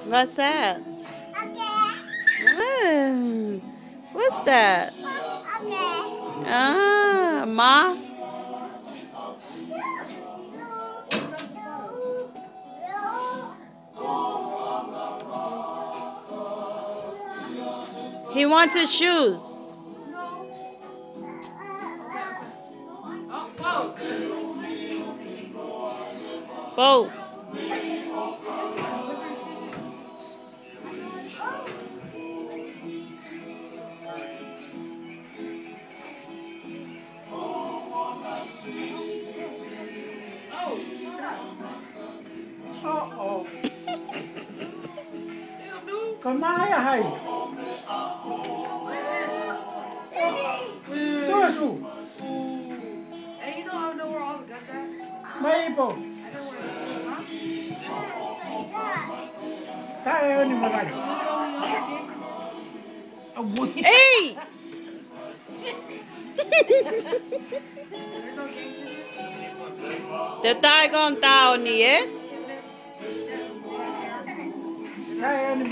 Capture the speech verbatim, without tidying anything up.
What's that? Okay. What's that? Okay. Ah, Ma? He wants his shoes. Bo. Uh-oh. Kemana hai? Tuasu. Hey, you know I know where all the guns are? Maipo. I know where it's huh? Tayo ni malay. Hey! The tao con tao ni eh? Tayo ni